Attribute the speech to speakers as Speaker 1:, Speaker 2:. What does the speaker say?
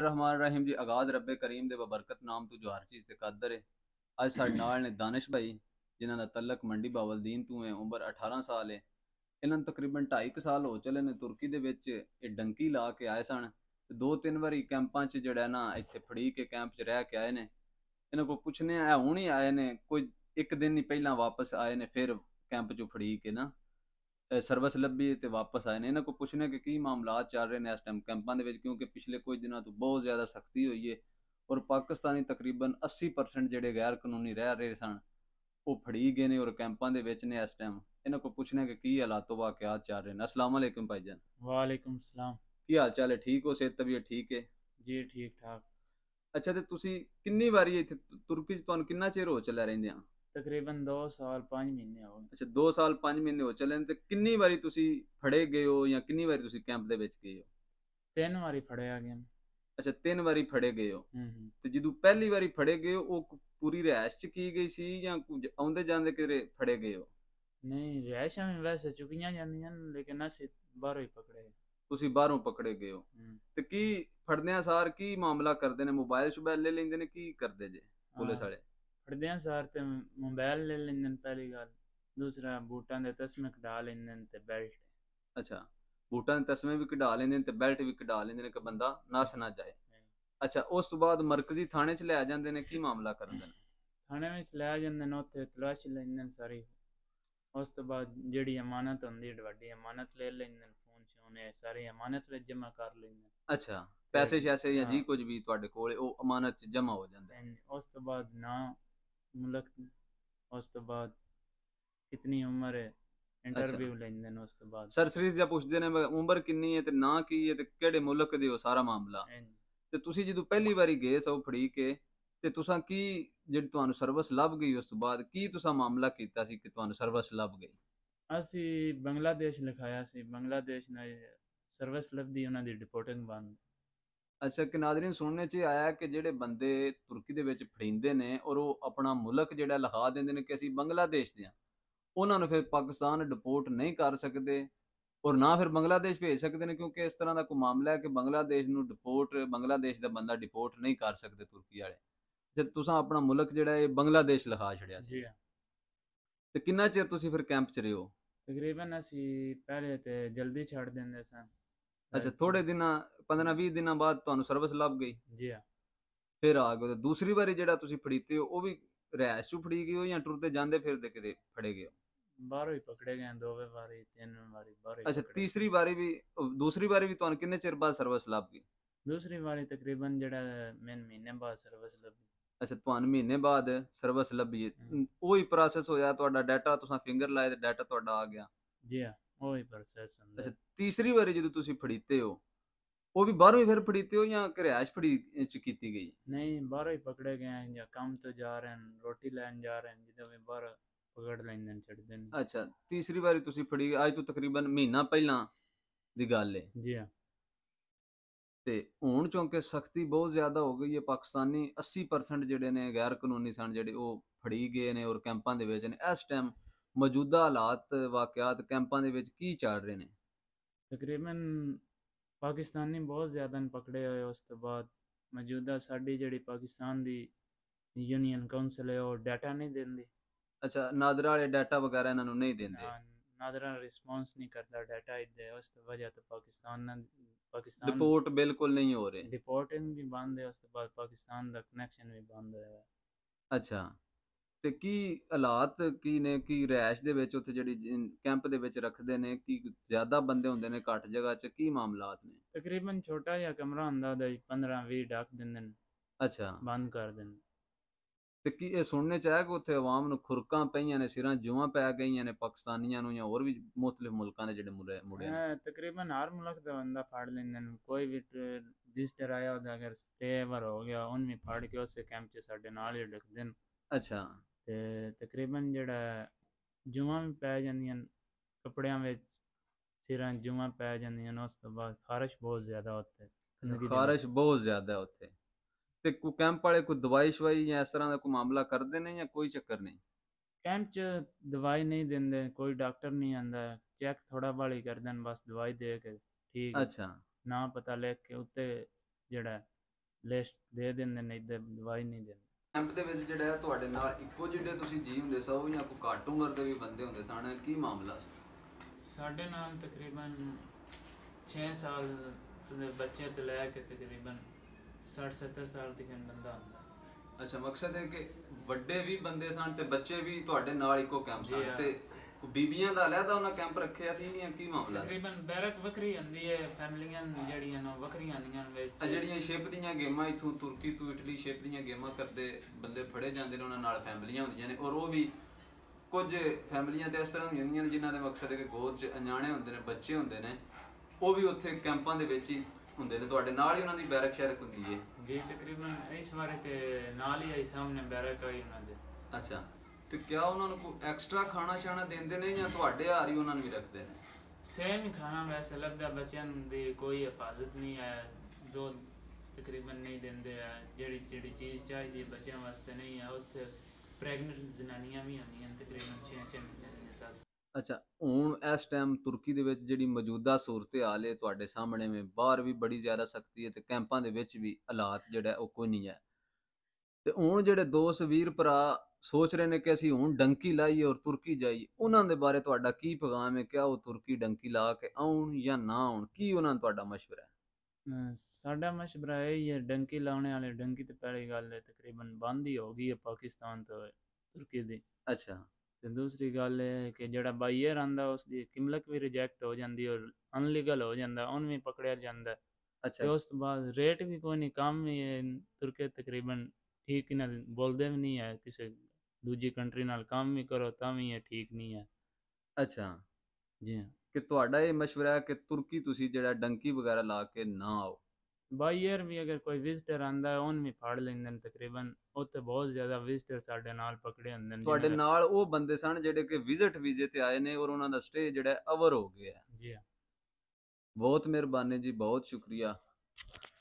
Speaker 1: रहमान रहीम जी आगाज़ रब्बे करीम दे बबरकत नाम तो जो हर चीज़ ते कादर है। अज साडे नाल ने दानिश भाई जिन्हां दा तलक मंडी बावलदीन तो है, उम्र 18 साल है। इन्हां नूं तकरीबन 2.5 साल हो चले ने तुर्की दे विच ये डंकी ला के आए सन ते 2-3 वारी कैंपां च जिहड़ा ना इत्थे फड़ीक के कैंप च रह के आए ने। इन्हां कोल पुछने आ हुण ही आए ने, कोई एक दिन ही पहलां वापस आए ने, फिर कैंप चों फड़ीक के ना ਸਰਵਿਸ ਲੱਭੀ ਤੇ ਵਾਪਸ ਆਏ ਨੇ। ਇਹਨਾਂ ਕੋਲ ਪੁੱਛਣੇ ਕਿ ਕੀ ਮਾਮਲਾਤ ਚੱਲ ਰਹੇ ਨੇ ਇਸ ਟਾਈਮ ਕੈਂਪਾਂ ਦੇ ਵਿੱਚ, ਕਿਉਂਕਿ ਪਿਛਲੇ ਕੁਝ ਦਿਨਾਂ ਤੋਂ ਬਹੁਤ ਜ਼ਿਆਦਾ ਸਖਤੀ ਹੋਈ ਹੈ ਔਰ ਪਾਕਿਸਤਾਨੀ ਤਕਰੀਬਨ 80% ਜਿਹੜੇ ਗੈਰ ਕਾਨੂੰਨੀ ਰਹਿ ਰਹੇ ਸਨ ਉਹ ਫੜੀ ਗਏ ਨੇ ਔਰ ਕੈਂਪਾਂ ਦੇ ਵਿੱਚ ਨੇ ਇਸ ਟਾਈਮ। ਇਹਨਾਂ ਕੋਲ ਪੁੱਛਣੇ ਕਿ ਕੀ ਹਾਲਾਤੋ ਵਾਕਿਆਤ ਚੱਲ ਰਹੇ ਨੇ। अस्सलाम वालेकुम भाईजान।
Speaker 2: वालेकुम सलाम।
Speaker 1: ਕੀ ਹਾਲ ਚਾਲ ਹੈ? ਠੀਕ ਹੋ? ਸਿਹਤ ਤਬੀਅਤ ਠੀਕ ਹੈ?
Speaker 2: जी ठीक ठाक।
Speaker 1: ਅੱਛਾ, ਤੇ ਤੁਸੀਂ ਕਿੰਨੀ ਵਾਰੀ ਇੱਥੇ ਤੁਰਕੀ 'ਚ ਤੁਹਾਨੂੰ ਕਿੰਨਾ ਚਿਰ ਹੋ ਚੱਲਿਆ ਰਹਿੰਦਿਆਂ?
Speaker 2: तकरीबन 2 साल 5 महीने हो गए।
Speaker 1: ਅੱਛਾ, 2 ਸਾਲ 5 ਮਹੀਨੇ ਹੋ ਚੱਲੇ ਨੇ। ਤੇ ਕਿੰਨੀ ਵਾਰੀ ਤੁਸੀਂ ਫੜੇ ਗਏ ਹੋ ਜਾਂ ਕਿੰਨੀ ਵਾਰੀ ਤੁਸੀਂ ਕੈਂਪ ਦੇ ਵਿੱਚ ਗਏ ਹੋ?
Speaker 2: 3 बारी फड़े आ गए।
Speaker 1: ਅੱਛਾ, 3 ਵਾਰੀ ਫੜੇ ਗਏ ਹੋ।
Speaker 2: हम्म।
Speaker 1: ਤੇ ਜਦੋਂ ਪਹਿਲੀ ਵਾਰੀ ਫੜੇ ਗਏ ਹੋ ਉਹ ਪੂਰੀ ਰਿਹਾਇਸ਼ ਚ ਕੀ ਗਈ ਸੀ ਜਾਂ ਕੁਝ ਆਉਂਦੇ ਜਾਂਦੇ ਕਿਤੇ ਫੜੇ ਗਏ ਹੋ?
Speaker 2: नहीं रिहायशा में वैसे चुकियां जांदियां न, लेकिन अस बाहरों ही पकड़े।
Speaker 1: ਤੁਸੀਂ ਬਾਹਰੋਂ ਪਕੜੇ ਗਏ ਹੋ।
Speaker 2: हम्म।
Speaker 1: ਤੇ ਕੀ ਫੜਦਿਆਂ ਸਾਰ ਕੀ ਮਾਮਲਾ ਕਰਦੇ ਨੇ? ਮੋਬਾਈਲ ਸ਼ੁਬਾਈਲ ਲੈ ਲੈਂਦੇ ਨੇ? ਕੀ ਕਰਦੇ ਜੇ
Speaker 2: हाँ,
Speaker 1: ਪੁਲਿਸ ਵਾਲੇ?
Speaker 2: फड़दियां सार ते मोबाइल ले लेंदे न पहली गल, दूसरा बूटां दे तस्मे कढा लेंदे न ते बेल्ट।
Speaker 1: ਅੱਛਾ, ਬੂਟਾਂ ਦੇ ਤਸਮੇ ਵੀ ਕਢਾ ਲੈਂਦੇ ਨੇ ਤੇ ਬੈਲਟ ਵੀ ਕਢਾ ਲੈਂਦੇ ਨੇ ਕਿ ਬੰਦਾ ਨੱਸ ਨਾ ਜਾਏ। ਅੱਛਾ, ਉਸ ਤੋਂ ਬਾਅਦ ਮਰਕਜ਼ੀ ਥਾਣੇ 'ਚ ਲੈ ਜਾਂਦੇ ਨੇ, ਕੀ ਮਾਮਲਾ ਕਰਦੇ ਨੇ?
Speaker 2: थाने में लै जांदे न, उत्थे तलाशी लैंदे न सारी। उस तो बाद जेह्ड़ी अमानत होंदी है, वड्डी अमानत ले लैंदे न, फोन शोन सारी अमानत विच जमा कर लैंदे न।
Speaker 1: ਅੱਛਾ, ਪੈਸੇ ਸ਼ੈਸੇ ਜਾਂ
Speaker 2: हाँ,
Speaker 1: ਜੀ ਕੁਝ ਵੀ ਤੁਹਾਡੇ ਕੋਲ ਉਹ ਅਮਾਨਤ 'ਚ ਜਮ੍ਹਾਂ ਹੋ ਜਾਂਦਾ ਹੈ?
Speaker 2: उस तो बाद ना मुल्क, उस तो बाद कितनी उम्र है,
Speaker 1: ਅੱਛਾ,
Speaker 2: इंटरव्यू लेंदे न उस तो बाद।
Speaker 1: ਸਰਸਰੀਜ਼ ਜਾਂ ਪੁੱਛਦੇ ਨੇ ਉਮਰ ਕਿੰਨੀ ਹੈ ਤੇ ਨਾਂ ਕੀ ਹੈ ਤੇ ਕਿਹੜੇ ਮੁਲਕ ਦੇ ਹੋ, ਸਾਰਾ ਮਾਮਲਾ।
Speaker 2: हैं।
Speaker 1: ਤੇ ਤੁਸੀਂ ਜਦੋਂ ਪਹਿਲੀ ਵਾਰੀ ਗਏ ਸੋ ਫੜੀ ਕੇ ਤੇ ਤੁਸਾਂ ਕੀ ਜਿਹੜੀ ਤੁਹਾਨੂੰ ਸਰਵਿਸ ਲੱਭ ਗਈ ਉਸ ਤੋਂ ਬਾਅਦ ਕੀ ਤੁਸਾਂ ਮਾਮਲਾ ਕੀਤਾ ਸੀ ਕਿ ਤੁਹਾਨੂੰ ਸਰਵਿਸ ਲੱਭ ਗਈ?
Speaker 2: असी बांग्लादेश लिखाया सी, बांग्लादेश ने सर्विस लभदी, उन्हां दी डिपोर्टिंग बंद।
Speaker 1: ਅੱਛਾ, ਕਿ ਨਾਜ਼ਰੀਨ ਸੁਣਨੇ 'ਚ ਆਇਆ ਕਿ ਜਿਹੜੇ ਬੰਦੇ ਤੁਰਕੀ ਦੇ ਵਿੱਚ ਫੜੀਂਦੇ ਨੇ ਔਰ ਉਹ ਆਪਣਾ ਮੁਲਕ ਜਿਹੜਾ ਲਿਖਾ ਦਿੰਦੇ ਨੇ ਕਿ ਅਸੀਂ ਬੰਗਲਾਦੇਸ਼ ਦੇ ਹਾਂ, ਉਹਨਾਂ ਨੂੰ ਫਿਰ ਪਾਕਿਸਤਾਨ ਡਿਪੋਰਟ ਨਹੀਂ ਕਰ ਸਕਦੇ ਔਰ ਨਾ ਫਿਰ ਬੰਗਲਾਦੇਸ਼ ਭੇਜ ਸਕਦੇ ਨੇ, ਕਿਉਂਕਿ ਇਸ ਤਰ੍ਹਾਂ ਦਾ ਕੋਈ ਮਾਮਲਾ ਹੈ ਕਿ ਬੰਗਲਾਦੇਸ਼ ਨੂੰ ਡਿਪੋਰਟ, ਬੰਗਲਾਦੇਸ਼ ਦਾ ਬੰਦਾ ਡਿਪੋਰਟ ਨਹੀਂ ਕਰ ਸਕਦੇ ਤੁਰਕੀ ਵਾਲੇ। ਜਦ ਤੁਸੀਂ ਆਪਣਾ ਮੁਲਕ ਜਿਹੜਾ ਇਹ ਬੰਗਲਾਦੇਸ਼ ਲਿਖਾ ਛੜਿਆ ਸੀ,
Speaker 2: जी हाँ।
Speaker 1: ਤੇ ਕਿੰਨਾ ਚਿਰ ਤੁਸੀਂ ਫਿਰ ਕੈਂਪ 'ਚ ਰਹੇ ਹੋ?
Speaker 2: तकरीबन असी पहले ते जल्दी छड़ देंदे सन।
Speaker 1: ਅੱਛਾ, ਥੋੜੇ ਦਿਨਾਂ 15-20 ਦਿਨਾਂ ਬਾਅਦ ਤੁਹਾਨੂੰ ਸਰਵਿਸ ਲੱਭ ਗਈ,
Speaker 2: जी हाँ।
Speaker 1: ਫਿਰ ਆ ਗਏ। ਤੇ ਦੂਸਰੀ ਵਾਰੀ ਜਿਹੜਾ ਤੁਸੀਂ ਫੜੀਤੇ ਹੋ ਉਹ ਵੀ ਰਿਹਾਇਸ਼ 'ਚੋਂ ਫੜੀ ਗਏ ਹੋ ਜਾਂ ਟੁਰਦੇ ਜਾਂਦੇ ਫਿਰਦੇ ਕਿਤੇ ਫੜੇ ਗਏ ਹੋ?
Speaker 2: बाहरों ही पकड़े गए, 2 बारी 3 बारी बाहरों ही
Speaker 1: ਅੱਛਾ,
Speaker 2: पकड़े।
Speaker 1: ਤੀਸਰੀ ਵਾਰੀ ਵੀ, ਦੂਸਰੀ ਵਾਰੀ ਵੀ ਤੁਹਾਨੂੰ ਕਿੰਨੇ ਚਿਰ ਬਾਅਦ ਸਰਵਿਸ ਲੱਭ ਗਈ?
Speaker 2: दूसरी बारी तकरीबन जेड़ा मैंने महीने बाद सर्विस लभी।
Speaker 1: ਅੱਛਾ, ਤੁਹਾਨੂੰ ਮਹੀਨੇ ਬਾਅਦ ਸਰਵਿਸ ਲੱਭੀ ਹੈ। ਉਹੀ ਪ੍ਰੋਸੈਸ ਹੋਇਆ, ਤੁਹਾਡਾ ਡਾਟਾ ਤੁਸੀਂ ਫਿੰਗਰ ਲਾਏ ਤੇ ਡਾਟਾ ਤੁਹਾਡਾ ਆ ਗਿਆ?
Speaker 2: जी हाँ, वही प्रोसेस
Speaker 1: ਅੱਛਾ,
Speaker 2: ਹੁੰਦਾ।
Speaker 1: ਤੀਸਰੀ ਵਾਰੀ ਜਦੋਂ ਤੁਸੀਂ ਫੜੀਤੇ ਹੋ ਉਹ ਵੀ ਬਾਹਰੋਂ ਹੀ ਫਿਰ ਫੜੀਤੇ ਹੋ ਜਾਂ ਰਿਹਾਇਸ਼ ਫੜੀ 'ਚ ਕੀਤੀ ਗਈ?
Speaker 2: नहीं, बाहरों ही पकड़े गए हैं, या काम तो जा रहे हैं, रोटी लैन जा रहे हैं, जिदे भी बाहर पकड़ लेंदे न, छड़ देन।
Speaker 1: ਅੱਛਾ, ਤੀਸਰੀ ਵਾਰੀ ਤੁਸੀਂ ਫੜੀ ਅੱਜ ਤੋਂ ਤਕਰੀਬਨ ਮਹੀਨਾ ਪਹਿਲਾਂ ਦੀ ਗੱਲ ਹੈ।
Speaker 2: जी हाँ।
Speaker 1: ਤੇ ਹੁਣ ਚੌਂਕੇ ਸਖਤੀ ਬਹੁਤ ਜ਼ਿਆਦਾ ਹੋ ਗਈ ਹੈ। ਪਾਕਿਸਤਾਨੀ 80% ਜਿਹੜੇ ਨੇ ਗੈਰ ਕਾਨੂੰਨੀ ਸਨ ਜਿਹੜੇ ਉਹ ਫੜੀ ਗਏ ਨੇ ਔਰ ਕੈਂਪਾਂ ਦੇ ਵਿੱਚ ਨੇ। ਇਸ ਟਾਈਮ ਮੌਜੂਦਾ ਹਾਲਾਤ ਵਾਕਿਆਤ ਕੈਂਪਾਂ ਦੇ ਵਿੱਚ ਕੀ ਚੱਲ ਰਹੇ ਨੇ?
Speaker 2: तकरीबन पाकिस्तानी बहुत ज़्यादा न पकड़े हुए। उस तो बाद मौजूदा साडी जेह्ड़ी पाकिस्तान दी यूनियन काउंसिल है वो डाटा नहीं देंदी।
Speaker 1: ਅੱਛਾ, ਨਾਦਰਾ ਵਾਲੇ ਡਾਟਾ ਵਗੈਰਾ ਇਹਨਾਂ ਨੂੰ ਨਹੀਂ ਦਿੰਦੇ?
Speaker 2: नादरा रिस्पॉन्स नहीं करता डाटा इधर। उस वजह तो पाकिस्तान
Speaker 1: ਰਿਪੋर्ਟ ਬਿਲਕੁਲ ਨਹੀਂ ਹੋ ਰਹੇ?
Speaker 2: डिपोर्टिंग भी बंद है। उस तो बाद पाकिस्तान का कनैक्शन भी बंद होया है।
Speaker 1: ਅੱਛਾ, ਤੇ ਕੀ ਹਾਲਾਤ ਕੀ ਨੇ? ਕੀ ਰਿਹਾਇਸ਼ ਦੇ ਵਿੱਚ ਉੱਥੇ ਜਿਹੜੀ ਕੈਂਪ ਦੇ ਵਿੱਚ ਰੱਖਦੇ ਨੇ, ਕੀ ਜ਼ਿਆਦਾ ਬੰਦੇ ਹੁੰਦੇ ਨੇ, ਘੱਟ ਜਗ੍ਹਾ 'ਚ ਕੀ ਮਾਮਲਾਤ ਨੇ?
Speaker 2: तकरीबन छोटा जिहा कमरा हुंदा, ओहदे 15-20 ढक दिंदे न,
Speaker 1: ਅੱਛਾ,
Speaker 2: बंद कर दिंदे।
Speaker 1: ਤੇ ਕੀ ਇਹ ਸੁਣਨੇ 'ਚ ਆਇਆ ਕਿ ਉੱਥੇ ਆਵਾਮ ਨੂੰ ਖੁਰਕਾਂ ਪਈਆਂ ਨੇ, ਸਿਰਾਂ ਜੂਆਂ ਪੈ ਗਈਆਂ ਨੇ ਪਾਕਿਸਤਾਨੀਆਂ ਨੂੰ ਜਾਂ ਹੋਰ ਵੀ ਮੁਖਤਲਿਫ ਮੁਲਕਾਂ ਦੇ ਜਿਹੜੇ ਮੁੰਡੇ ਨੇ?
Speaker 2: तकरीबन हर मुल्क का बंदा फाड़ लेंदे न। कोई भी विजिटर आया होता, अगर स्टे ओवर हो गया, उन्हें फाड़ के उस कैंप च साडे नाल ही रखदे न।
Speaker 1: ਅੱਛਾ,
Speaker 2: ते तकरीबन जेह्ड़ा जूआं भी पै जांदियां न कपड़ियां विच, सिरां जूआं पै जांदियां न। उस तो बाद खारिश बहुत ज़्यादा उत्थे गंदगी दे विच।
Speaker 1: ਖਾਰਿਸ਼ ਬਹੁਤ ਜ਼ਿਆਦਾ ਹੈ ਉੱਥੇ। ਤੇ ਕੋਈ ਕੈਂਪ ਵਾਲੇ ਕੋਈ ਦਵਾਈ ਸ਼ਵਾਈ ਜਾਂ ਇਸ ਤਰ੍ਹਾਂ ਦਾ ਕੋਈ ਮਾਮਲਾ ਕਰਦੇ ਨੇ ਜਾਂ ਕੋਈ ਚੱਕਰ ਨਹੀਂ?
Speaker 2: कैंप च दवाई नहीं दिंदे, कोई डॉक्टर नहीं आंदा, चेक थोड़ा बाली करदे न, बस दवाई दे के ठीक है,
Speaker 1: ਅੱਛਾ,
Speaker 2: ना पता लिख के उत्ते जेह्ड़ा ਲਿਸਟ ਦੇ ਦਿੰਦੇ ਨੇ, ਇੱਧਰ ਦਵਾਈ ਨਹੀਂ ਦਿੰਦੇ।
Speaker 1: ਕੈਂਪ ਦੇ ਵਿੱਚ ਜਿਹੜਾ ਹੈ ਤੁਹਾਡੇ ਨਾਲ ਇੱਕੋ ਜਿਹੇ ਤੁਸੀਂ ਜੀ ਹੁੰਦੇ ਸੋ ਜਾਂ ਕੋਈ ਘੱਟ ਉਮਰ ਦੇ ਵੀ ਬੰਦੇ ਹੁੰਦੇ ਸਨ, ਕੀ ਮਾਮਲਾ ਸੀ?
Speaker 2: ਸਾਡੇ ਨਾਲ ਤਕਰੀਬਨ 6 ਸਾਲ ਦੇ ਬੱਚੇ ਤੋਂ ਲੈ ਕੇ ਤਕਰੀਬਨ 60-70 ਸਾਲ ਤੱਕ ਬੰਦਾ ਹੁੰਦਾ।
Speaker 1: ਅੱਛਾ, ਮਕਸਦ ਹੈ ਕਿ ਵੱਡੇ ਵੀ ਬੰਦੇ ਸਨ ਤੇ ਬੱਚੇ ਵੀ ਤੁਹਾਡੇ ਨਾਲ ਇੱਕੋ ਕੈਂਪ
Speaker 2: ਜੀ
Speaker 1: ਸਨ
Speaker 2: ਹਾਂ।
Speaker 1: ਤੇ ਬੀਬੀਆਂ ਦਾ ਅਲੱਗਾ ਉਹਨਾਂ ਕੈਂਪ ਰੱਖਿਆ ਸੀ ਜਾਂ ਕੀ ਮਾਮਲਾ ਸੀ?
Speaker 2: ਤਕਰੀਬਨ ਬੈਰਕ ਵੱਖਰੀ ਹੁੰਦੀ ਹੈ, ਫੈਮਲੀਆਂ ਜਿਹੜੀਆਂ ਨੇ ਵੱਖਰੀਆਂ ਆਉਂਦੀਆਂ ਵਿੱਚ।
Speaker 1: ਜਿਹੜੀਆਂ ਸ਼ਿਪ ਦੀਆਂ ਗੇਮਾਂ ਇਥੋਂ ਤੁਰਕੀ ਤੋਂ ਇਟਲੀ ਸ਼ਿਪ ਦੀਆਂ ਗੇਮਾਂ ਕਰਦੇ ਬੰਦੇ ਫੜੇ ਜਾਂਦੇ ਨੇ, ਉਹਨਾਂ ਨਾਲ ਫੈਮਲੀਆਂ ਹੁੰਦੀਆਂ ਨੇ, ਔਰ ਉਹ ਵੀ ਕੁਝ ਫੈਮਲੀਆਂ ਤੇ ਇਸ ਤਰ੍ਹਾਂ ਦੀਆਂ ਹੁੰਦੀਆਂ ਨੇ ਜਿਨ੍ਹਾਂ ਦੇ ਮਕਸਦ ਹੈ ਕਿ ਗੋਦ 'ਚ ਅਣਜਾਣੇ ਹੁੰਦੇ ਨੇ, ਬੱਚੇ ਹੁੰਦੇ ਨੇ, ਉਹ ਵੀ ਉੱਥੇ ਕੈਂਪਾਂ ਦੇ ਵਿੱਚ ਹੀ ਹੁੰਦੇ ਨੇ। ਤੁਹਾਡੇ ਨਾਲ ਹੀ ਉਹਨਾਂ ਦੀ ਬੈਰਕ ਸ਼ੈਰਕ ਹੁੰਦੀ ਹੈ?
Speaker 2: ਜੀ ਤਕਰੀਬਨ ਇਸ ਵਾਰੀ ਤੇ ਨਾਲ ਹੀ ਆਈ ਸਾਹਮਣੇ ਬੈਰਕ ਆਈ ਉਹਨਾਂ ਦੇ।
Speaker 1: ਅੱਛਾ, ਤੇ ਕਿਆ ਉਹਨਾਂ ਨੂੰ ਕੋਈ ਐਕਸਟਰਾ ਖਾਣਾ ਛਾਣਾ ਦਿੰਦੇ ਨੇ ਜਾਂ ਤੁਹਾਡੇ ਹਾਰ ਹੀ ਉਹਨਾਂ ਨੂੰ ਵੀ ਰੱਖਦੇ ਨੇ?
Speaker 2: ਸੇਮ ਹੀ ਖਾਣਾ ਵੈਸੇ ਲੱਭਦਾ, ਬੱਚਿਆਂ ਦੀ ਕੋਈ ਹਿਫਾਜ਼ਤ ਨਹੀਂ ਹੈ, ਦੋ ਤਕਰੀਬਨ ਨਹੀਂ ਦਿੰਦੇ ਆ, ਜਿਹੜੀ ਚੀਜ਼ ਚਾਹੀਦੀ ਬੱਚਿਆਂ ਵਾਸਤੇ ਨਹੀਂ ਹੈ। ਉੱਥੇ ਪ੍ਰੈਗਨੈਂਟ ਜਨਾਨੀਆਂ ਵੀ ਆਉਂਦੀਆਂ ਤਕਰੀਬਨ 6-6 ਮਹੀਨੇ ਦੀਆਂ ਸੱਸ।
Speaker 1: ਅੱਛਾ, ਹੁਣ ਇਸ ਟਾਈਮ ਤੁਰਕੀ ਦੇ ਵਿੱਚ ਜਿਹੜੀ ਮੌਜੂਦਾ ਸੂਰਤ ਹਾਲ ਹੈ ਤੁਹਾਡੇ ਸਾਹਮਣੇ में, ਬਾਹਰ ਵੀ ਬੜੀ ਜ਼ਿਆਦਾ ਸਖਤੀ ਹੈ ਤੇ ਕੈਂਪਾਂ ਦੇ ਵਿੱਚ ਵੀ ਹਾਲਾਤ ਜਿਹੜਾ ਉਹ ਕੋਈ ਨਹੀਂ ਹੈ, ਤੇ ਹੁਣ ਜਿਹੜੇ ਦੋਸਤ ਵੀਰ ਭਰਾ ਸੋਚ ਰਹੇ ਨੇ ਕਿ ਅਸੀਂ ਹੁਣ ਡੰਕੀ ਲਾਈਏ ਔਰ ਤੁਰਕੀ ਜਾਈਏ, ਉਹਨਾਂ ਦੇ ਬਾਰੇ ਤੁਹਾਡਾ ਕੀ ਪੈਗਾਮ ਹੈ? ਕਿਆ ਉਹ ਤੁਰਕੀ ਡੰਕੀ ਲਾ ਕੇ ਆਉਣ ਜਾਂ ਨਾ ਆਉਣ? ਕੀ ਉਹਨਾਂ ਨੂੰ ਤੁਹਾਡਾ ਮਸ਼ਵਰਾ ਹੈ?
Speaker 2: ਸਾਡਾ ਮਸ਼ਵਰਾ ਇਹ ਹੀ ਹੈ, ਡੰਕੀ ਲਾਉਣੇ ਵਾਲੇ ਡੰਕੀ ਤੇ ਪਹਿਲੀ ਗੱਲ ਹੈ ਤਕਰੀਬਨ ਬੰਦ ਹੀ ਹੋ ਗਈ ਹੈ ਪਾਕਿਸਤਾਨ ਤੋਂ ਤੁਰਕੀ ਦੀ।
Speaker 1: ਅੱਛਾ
Speaker 2: ਤੇ ਦੂਸਰੀ ਗੱਲ ਇਹ ਹੈ ਕਿ ਜਿਹੜਾ ਬਾਈਅਰ ਆਂਦਾ ਉਸ ਦੀ ਕਿਮਲਕ ਵੀ ਰਿਜੈਕਟ ਹੋ ਜਾਂਦੀ ਔਰ ਅਨਲੀਗਲ ਹੋ ਜਾਂਦਾ, ਉਹਨੂੰ ਵੀ ਪਕੜਿਆ ਜਾਂਦਾ। ਤੇ
Speaker 1: ਅੱਛਾ
Speaker 2: ਉਸ ਤੋਂ ਬਾਅਦ ਰੇਟ ਵੀ ਕੋਈ ਨਹੀਂ, ਕੰਮ ਵੀ ਹੈ ਤੁਰਕੀ ਤਕਰੀਬਨ ਠੀਕ ਹੀ ਨਾ ਬੋਲਦੇ ਵੀ ਨਹੀਂ ਹੈ, ਕਿਸੇ ਦੂਜੀ ਕੰਟਰੀ ਨਾਲ ਕੰਮ ਵੀ ਕਰੋ ਤਾਂ ਵੀ ਇਹ ਠੀਕ ਨਹੀਂ ਹੈ।
Speaker 1: ਅੱਛਾ,
Speaker 2: ਜੀ ਹਾਂ।
Speaker 1: ਕਿ ਤੁਹਾਡਾ ਇਹ ਮਸ਼ਵਰਾ ਹੈ ਕਿ ਤੁਰਕੀ ਤੁਸੀਂ ਜਿਹੜਾ ਡੰਕੀ ਵਗੈਰਾ ਲਾ ਕੇ ਨਾ ਆਓ?
Speaker 2: ਬਾਈਅਰ ਵੀ ਅਗਰ ਕੋਈ ਵਿਜ਼ਟਰ ਆਂਦਾ ਉਹਨੂੰ ਵੀ ਫੜ ਲੈਂਦੇ ਨੇ ਤਕਰੀਬਨ, ਉੱਥੇ ਬਹੁਤ ਜ਼ਿਆਦਾ ਵਿਜ਼ਟਰ ਸਾਡੇ ਨਾਲ ਪਕੜੇ ਹੁੰਦੇ ਨੇ।
Speaker 1: ਤੁਹਾਡੇ ਨਾਲ ਉਹ ਬੰਦੇ ਸਨ ਜਿਹੜੇ ਕਿ ਵਿਜ਼ਿਟ ਵੀਜ਼ੇ ਤੇ ਆਏ ਨੇ ਔਰ ਉਹਨਾਂ ਦਾ ਸਟੇ ਜਿਹੜਾ ਅਵਰ ਹੋ ਗਿਆ?
Speaker 2: ਜੀ ਹਾਂ।
Speaker 1: ਬਹੁਤ ਮਿਹਰਬਾਨੀ ਜੀ, ਬਹੁਤ ਸ਼ੁਕਰੀਆ।